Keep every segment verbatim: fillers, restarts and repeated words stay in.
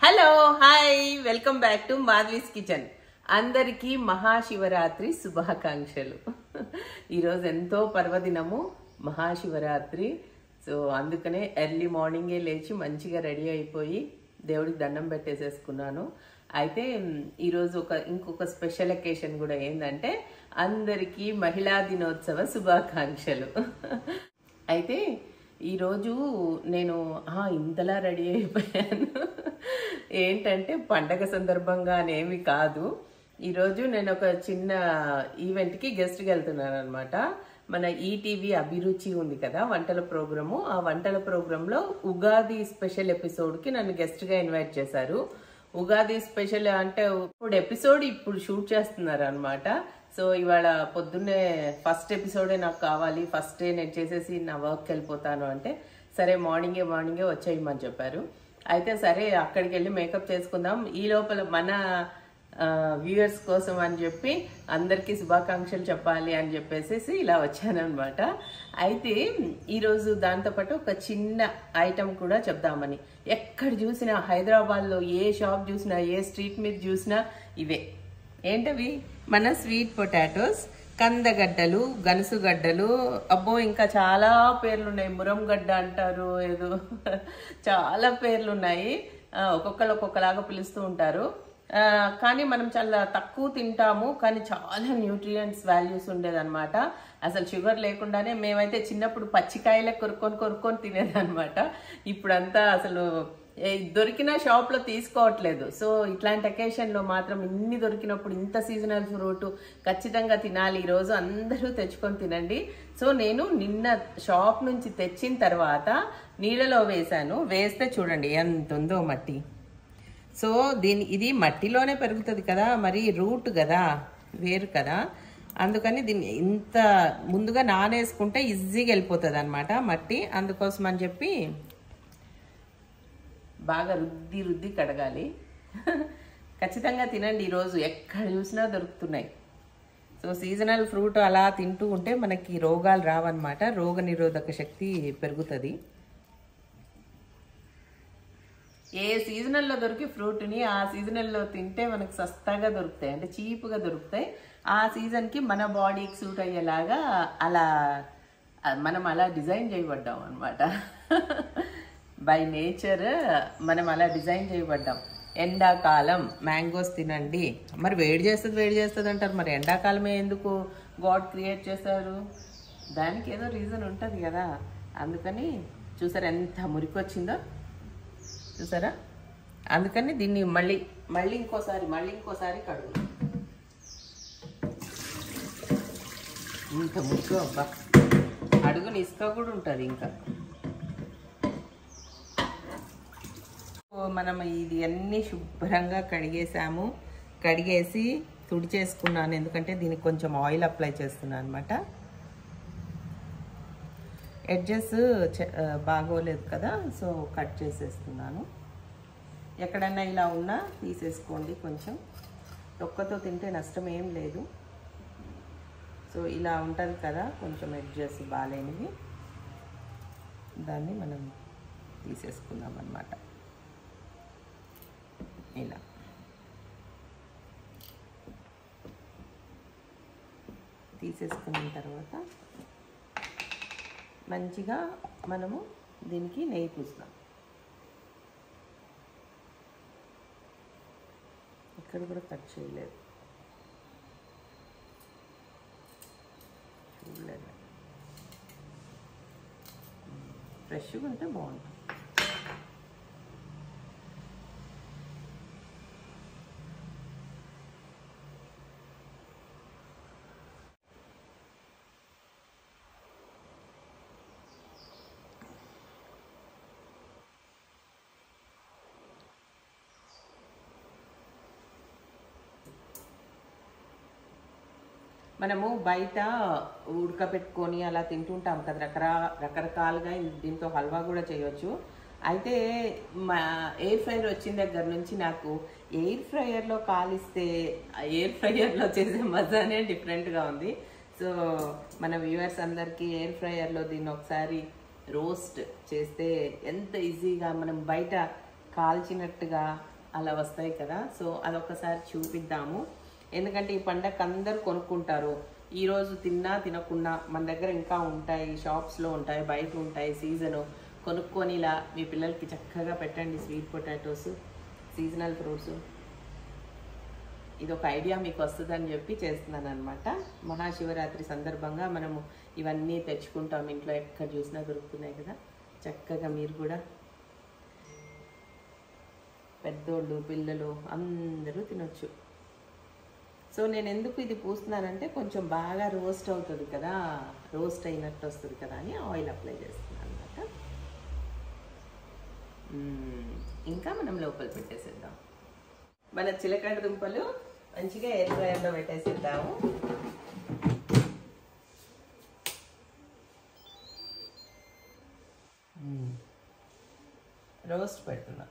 Hello hi welcome back to Madhavi's kitchen. అందరికీ మహాశివరాత్రి శుభాకాంక్షలు. ఈరోజు ఎంతో పర్వదినము మహాశివరాత్రి. సో అందుకనే ఎర్లీ మార్నింగే లేచి మంచిగా రెడీ అయిపోయి దేవుడికి దండం పెట్టేసేసుకున్నాను. అయితే ఈరోజు ఒక ఇంకొక స్పెషల్ అకేషన్ కూడా ఏంటంటే అందరికీ మహిళా దినోత్సవ శుభాకాంక్షలు. అయితే ఈరోజు నేను ఇంతలా రెడీ అయిపోయాను ఏంటంటే పండగ సందర్భంగా అనేమి కాదు. ఈరోజు నేను ఒక చిన్న ఈవెంట్కి గెస్ట్కి వెళ్తున్నాను అనమాట. మన ఈటీవీ అభిరుచి ఉంది కదా వంటల ప్రోగ్రాము, ఆ వంటల ప్రోగ్రాంలో ఉగాది స్పెషల్ ఎపిసోడ్కి నన్ను గెస్ట్గా ఇన్వైట్ చేశారు. ఉగాది స్పెషల్ అంటే ఇప్పుడు ఎపిసోడ్ ఇప్పుడు షూట్ చేస్తున్నారు అనమాట. సో ఇవాళ పొద్దున్నే ఫస్ట్ ఎపిసోడే నాకు కావాలి, ఫస్ట్ డే నేను చేసేసి నా వర్క్కి వెళ్ళిపోతాను అంటే సరే మార్నింగే మార్నింగే వచ్చేయమని చెప్పారు. అయితే సరే అక్కడికి వెళ్ళి మేకప్ చేసుకుందాం, ఈ లోపల మన వ్యూయర్స్ కోసం అని చెప్పి అందరికీ శుభాకాంక్షలు చెప్పాలి అని చెప్పేసి ఇలా వచ్చానమాట. అయితే ఈరోజు దాంతోపాటు ఒక చిన్న ఐటమ్ కూడా చెప్దామని. ఎక్కడ చూసినా హైదరాబాద్లో ఏ షాప్ చూసినా ఏ స్ట్రీట్ మీద చూసినా ఇవే. ఏంటవి? మన స్వీట్ పొటాటోస్, కందగడ్డలు, గనుసుగడ్డలు, అబ్బో ఇంకా చాలా పేర్లు ఉన్నాయి. మురంగడ్డ అంటారు, ఏదో చాలా పేర్లు ఉన్నాయి. ఒక్కొక్కరు ఒక్కొక్కలాగా పిలుస్తూ ఉంటారు. కానీ మనం చాలా తక్కువ తింటాము, కానీ చాలా న్యూట్రియంట్స్ వాల్యూస్ ఉండేదన్నమాట. అసలు షుగర్ లేకుండానే మేమైతే చిన్నప్పుడు పచ్చికాయలే కొరుక్కొని కొరుక్కొని తినేదన్నమాట. ఇప్పుడంతా అసలు దొరికిన షాప్లో తీసుకోవట్లేదు. సో ఇట్లాంటి అకేషన్లో మాత్రం ఇన్ని దొరికినప్పుడు ఇంత సీజనల్ ఫ్రూట్ ఖచ్చితంగా తినాలి. ఈరోజు అందరూ తెచ్చుకొని తినండి. సో నేను నిన్న షాప్ నుంచి తెచ్చిన తర్వాత నీళ్ళలో వేసాను. వేస్తే చూడండి ఎంత ఉందో మట్టి. సో దీని ఇది మట్టిలోనే పెరుగుతుంది కదా, మరి రూట్ కదా, వేరు కదా, అందుకని దీన్ని ఇంత ముందుగా నానేసుకుంటే ఈజీగా వెళ్ళిపోతుంది అనమాట మట్టి. అందుకోసం అని చెప్పి బాగా రుద్ది రుద్ది కడగాలి. ఖచ్చితంగా తినండి, ఈరోజు ఎక్కడ చూసినా దొరుకుతున్నాయి. సో సీజనల్ ఫ్రూట్ అలా తింటూ ఉంటే మనకి రోగాలు రావన్నమాట, రోగ నిరోధక శక్తి పెరుగుతుంది. ఏ సీజనల్లో దొరికి ఫ్రూట్ని ఆ సీజనల్లో తింటే మనకు సస్తాగా దొరుకుతాయి, అంటే చీప్గా దొరుకుతాయి. ఆ సీజన్కి మన బాడీకి సూట్ అయ్యేలాగా అలా మనం అలా డిజైన్ చేయబడ్డాం అనమాట. బై నేచర్ మనం అలా డిజైన్ చేయబడ్డాం. ఎండాకాలం మ్యాంగోస్ తినండి. మరి వేడి చేస్తుంది వేడి చేస్తుంది అంటారు, మరి ఎండాకాలమే ఎందుకు గాడ్ క్రియేట్ చేశారు? దానికి ఏదో రీజన్ ఉంటుంది కదా. అందుకని చూసారా ఎంత మురికి వచ్చిందో, చూసారా? అందుకని దీన్ని మళ్ళీ మళ్ళీ ఇంకోసారి మళ్ళీ ఇంకోసారి కడుగు. ఇంత మురికి, అబ్బా అడుగుని ఇసుక కూడా ఉంటుంది ఇంకా. మనం ఇది అన్నీ శుభ్రంగా కడిగేసాము. కడిగేసి తుడిచేసుకున్నాను, ఎందుకంటే దీనికి కొంచెం ఆయిల్ అప్లై చేస్తున్నాను అనమాట. ఎడ్జెస్ బాగోలేదు కదా, సో కట్ చేసేస్తున్నాను. ఎక్కడన్నా ఇలా ఉన్నా తీసేసుకోండి. కొంచెం తొక్కతో తింటే నష్టం ఏం లేదు. సో ఇలా ఉంటుంది కదా కొంచెం ఎడ్జెస్ బాగాలేనివి, దాన్ని మనం తీసేసుకుందాం అన్నమాట. ఇలా తీసేసుకున్న తర్వాత మంచిగా మనము దీనికి నెయ్యి పూస్తాం. ఇక్కడ కూడా కట్ చేయలేదు, చూడలేదు. ఫ్రెష్గా ఉంటే బాగుంటుంది. మనము బయట ఉడకబెట్టుకొని అలా తింటుంటాం కదా, రకరా రకరకాలుగా దీంతో హల్వా కూడా చేయవచ్చు. అయితే మా ఎయిర్ ఫ్రైయర్ వచ్చిన దగ్గర నుంచి నాకు ఎయిర్ ఫ్రైయర్లో కాలిస్తే ఎయిర్ ఫ్రైయర్లో చేసే మజానే డిఫరెంట్గా ఉంది. సో మన వ్యూవర్స్ అందరికీ ఎయిర్ ఫ్రైయర్లో దీన్ని ఒకసారి రోస్ట్ చేస్తే ఎంత ఈజీగా మనం బయట కాల్చినట్టుగా అలా వస్తాయి కదా. సో అదొకసారి చూపిద్దాము. ఎందుకంటే ఈ పండగ అందరూ కొనుక్కుంటారు. ఈరోజు తిన్నా తినకున్నా మన దగ్గర ఇంకా ఉంటాయి, షాప్స్లో ఉంటాయి, బయట ఉంటాయి. సీజను కొనుక్కొని ఇలా మీ పిల్లలకి చక్కగా పెట్టండి. Sweet potatoes, seasonal fruits. ఇది ఒక ఐడియా మీకు వస్తుందని చెప్పి చేస్తున్నాను అనమాట. మహాశివరాత్రి సందర్భంగా మనము ఇవన్నీ తెచ్చుకుంటాం, ఇంట్లో ఎక్కడ చూసినా దొరుకుతున్నాయి కదా. చక్కగా మీరు కూడా పెద్దోళ్ళు పిల్లలు అందరూ తినొచ్చు. సో నేను ఎందుకు ఇది పూస్తున్నానంటే కొంచెం బాగా రోస్ట్ అవుతుంది కదా, రోస్ట్ అయినట్టు వస్తుంది కదా అని ఆయిల్ అప్లై చేస్తున్నాను అనమాట. ఇంకా మనం లోపల పెట్టేసేద్దాం. మన చిలకడ దుంపలు మంచిగా ఎయిర్ ఫ్రైయర్లో పెట్టేసేద్దాము. రోస్ట్ పెడుతున్నా.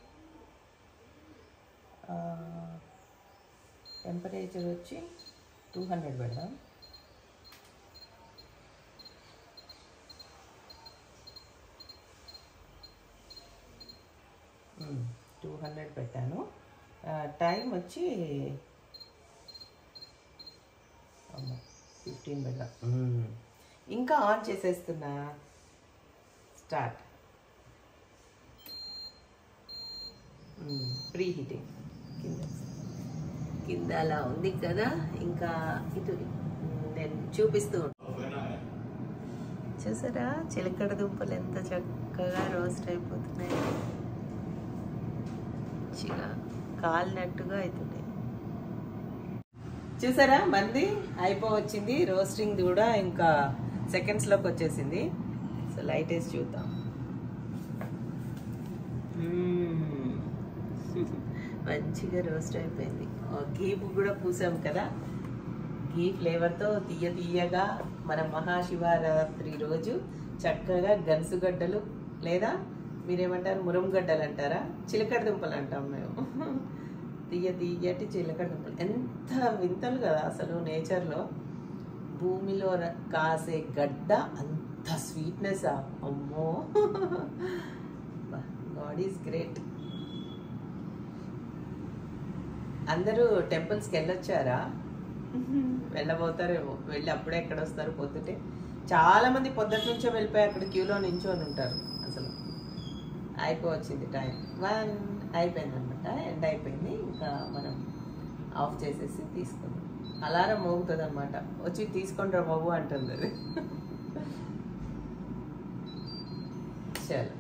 టెంపరేచర్ వచ్చి టూ హండ్రెడ్ పెడదాం. టూ హండ్రెడ్ పెట్టాను. టైం వచ్చి ఫిఫ్టీన్ పెడదాం. ఇంకా ఆన్ చేసేస్తున్నా. స్టార్ట్. ప్రీ హీటింగ్ కింద కింద అలా ఉంది కదా. ఇంకా ఇటు నేను చూపిస్తూ ఉంటాను. చూసారా చిలకడ దుంపలు ఎంత చక్కగా రోస్ట్ అయిపోతున్నాయి, మంచిగా కాలినట్టుగా అవుతున్నాయి. చూసారా మంది అయిపోవచ్చింది. రోస్టింగ్ కూడా ఇంకా సెకండ్స్లోకి వచ్చేసింది. సో లైట్ వేసి చూద్దాం. మంచిగా రోస్ట్ అయిపోయింది. ఘీ కూడా పూసాం కదా, ఘీ ఫ్లేవర్తో తీయ తీయగా మన మహాశివరాత్రి రోజు చక్కగా గన్సుగడ్డలు లేదా మీరేమంటారు మురంగడ్డలు అంటారా, చిలకడ దుంపలు అంటాం మేము. తీయ తీయటి చిలకడ దుంపలు ఎంత వింతలు కదా అసలు. నేచర్లో భూమిలో కాసే గడ్డ అంత స్వీట్నెస్. అమ్మో, గాడ్ ఈజ్ గ్రేట్. అందరూ టెంపుల్స్కి వెళ్ళొచ్చారా? వెళ్ళబోతారేమో. వెళ్ళి అప్పుడే ఎక్కడ వస్తారు పొద్దుటే. చాలామంది పొద్దుటి నుంచో వెళ్ళిపోయి అక్కడ క్యూలో నించొని ఉంటారు. అసలు అయిపోవచ్చింది టైం. వన్ అయిపోయింది అనమాట, ఎండ్ అయిపోయింది. ఇంకా మనం ఆఫ్ చేసేసి తీసుకుందాం. అలారం మోగుతుంది అనమాట, వచ్చి తీసుకొని రా బాబు అంటుంది అది. చలో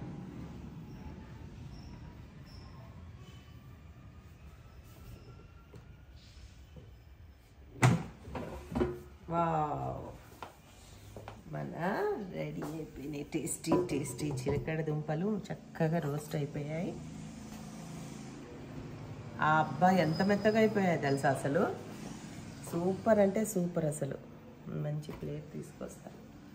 వావ్, మన రెడీ అయిపోయినాయి టేస్టీ టేస్టీ చిలకడ దుంపలు. చక్కగా రోస్ట్ అయిపోయాయి. ఆ అబ్బాయి ఎంత మెత్తగా అయిపోయాయి తెలుసా అసలు. సూపర్ అంటే సూపర్ అసలు. మంచి ప్లేట్ తీసుకొస్తా.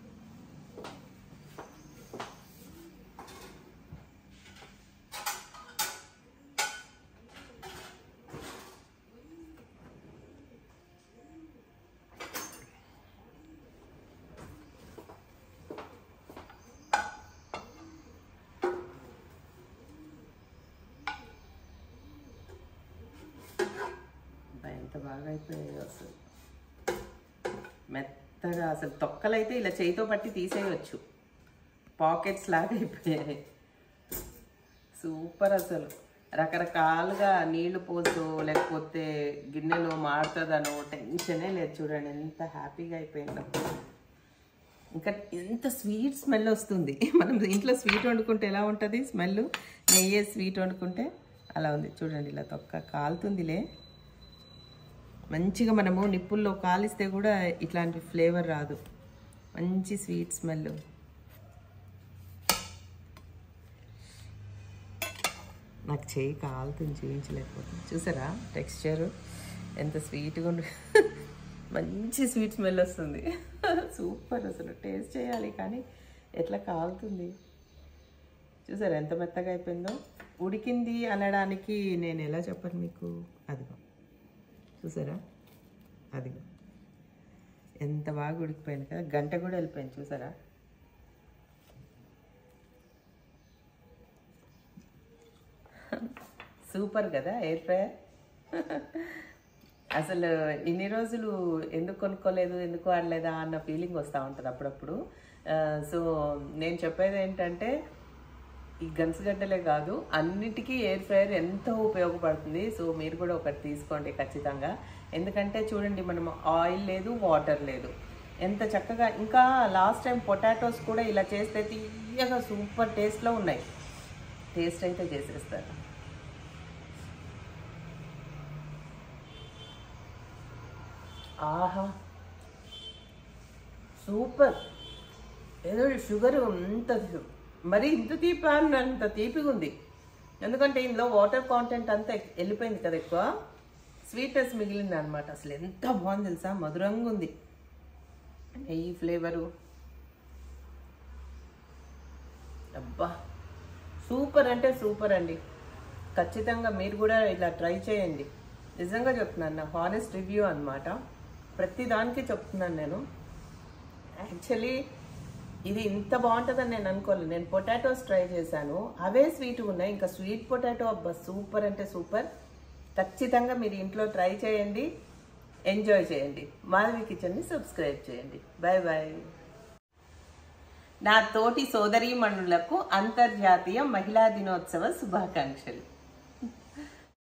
ఎంత బాగా అయిపోయాయో అసలు, మెత్తగా. అసలు తొక్కలైతే ఇలా చేయితో పట్టి తీసేయచ్చు, పాకెట్స్ లాగా అయిపోయాయి. సూపర్ అసలు. రకరకాలుగా నీళ్లు పోసో లేకపోతే గిన్నెలో మారుతుందనో టెన్షనే లేదు. చూడండి ఎంత హ్యాపీగా అయిపోయిందో. ఇంకా ఎంత స్వీట్ స్మెల్ వస్తుంది. మనం ఇంట్లో స్వీట్ వండుకుంటే ఎలా ఉంటుంది స్మెల్, నెయ్యి స్వీట్ వండుకుంటే అలా ఉంది. చూడండి ఇలా తొక్క కాలుతుందిలే. మంచిగా మనము నిప్పుల్లో కాలిస్తే కూడా ఇట్లాంటి ఫ్లేవర్ రాదు. మంచి స్వీట్ స్మెల్. నాకు చేయి కాలుతుంది, చూపించలేకపోతుంది. చూసారా టెక్స్చరు ఎంత స్వీట్గా ఉండి. మంచి స్వీట్ స్మెల్ వస్తుంది. సూపర్ అసలు. టేస్ట్ చేయాలి కానీ ఎట్లా కాలుతుంది. చూసారా ఎంత మెత్తగా అయిపోయిందో. ఉడికింది అనడానికి నేను ఎలా చెప్పను మీకు. అదిగో చూసారా, అదిగో ఎంత బాగా ఉడికిపోయింది కదా. గంట కూడా వెళ్ళిపోయింది చూసారా. సూపర్ కదా ఎయిర్ ఫ్రైయర్. అసలు ఇన్ని రోజులు ఎందుకు కొనుక్కోలేదు, ఎందుకు వాడలేదా అన్న ఫీలింగ్ వస్తూ ఉంటుంది అప్పుడప్పుడు. సో నేను చెప్పేది ఏంటంటే ఈ గన్సుగడ్డలే కాదు, అన్నిటికీ ఎయిర్ ఫ్రైయర్ ఎంతో ఉపయోగపడుతుంది. సో మీరు కూడా ఒకటి తీసుకోండి ఖచ్చితంగా. ఎందుకంటే చూడండి, మనం ఆయిల్ లేదు, వాటర్ లేదు, ఎంత చక్కగా. ఇంకా లాస్ట్ టైం పొటాటోస్ కూడా ఇలా చేస్తే తీయగా సూపర్ టేస్ట్లో ఉన్నాయి. టేస్ట్ అయితే చేసేస్తారు. ఆహా సూపర్. ఏదో షుగర్ అంత మరి ఇంత తీపి అంత తీపిగా ఉంది. ఎందుకంటే ఇందులో వాటర్ కాంటెంట్ అంతా వెళ్ళిపోయింది కదా, ఎక్కువ స్వీట్నెస్ మిగిలింది అనమాట. అసలు ఎంత బాగుంది తెలుసా, మధురంగా ఉంది. నెయ్యి ఫ్లేవరు అబ్బా సూపర్ అంటే సూపర్ అండి. ఖచ్చితంగా మీరు కూడా ఇలా ట్రై చేయండి. నిజంగా చెప్తున్నాను, నా హానెస్ట్ రివ్యూ అనమాట. ప్రతి దానికి చెప్తున్నాను నేను. యాక్చువల్లీ ఇది ఇంత బాగుంటుందని నేను అనుకోలేదు. నేను పొటాటోస్ ట్రై చేశాను, అవే స్వీట్గా ఉన్నాయి. ఇంకా స్వీట్ పొటాటో అబ్బా సూపర్ అంటే సూపర్. ఖచ్చితంగా మీరు ఇంట్లో ట్రై చేయండి, ఎంజాయ్ చేయండి. మాధవి కిచెన్ని సబ్స్క్రైబ్ చేయండి. Bye bye. నా తోటి సోదరీమణులకు అంతర్జాతీయ మహిళా దినోత్సవ శుభాకాంక్షలు.